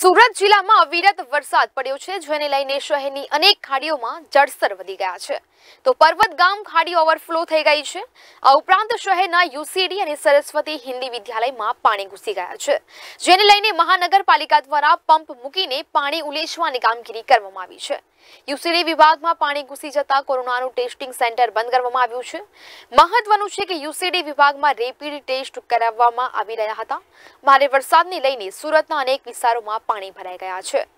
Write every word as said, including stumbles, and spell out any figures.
સુરત જિલ્લામાં અવિરત વરસાદ પડ્યો છે, જેને લઈને શહેરની અનેક ખાડીઓમાં જળસ્તર વધી ગયા છે તો પર્વત ગામ ખાડી ઓવરફ્લો થઈ ગઈ છે। આ ઉપરાંત શહેરના યુસીડી અને સરસ્વતી હિન્દી વિદ્યાલયમાં પાણી ઘૂસી ગયા છે, જેને લઈને મહાનગરપાલિકા દ્વારા પંપ મૂકીને પાણી ઉલેચવાની કામગીરી કરવામાં આવી છે। યુસીડી વિભાગમાં પાણી ઘૂસી જતા કોરોનાનું ટેસ્ટિંગ સેન્ટર બંધ કરવામાં આવ્યું છે। મહત્વનું છે કે યુસીડી વિભાગમાં રેપિડ ટેસ્ટ કરાવવામાં આવી રહ્યા હતા। ભારે વરસાદને લઈને સુરતના અનેક વિસ્તારોમાં પાણી ભરાઈ ગયા છે।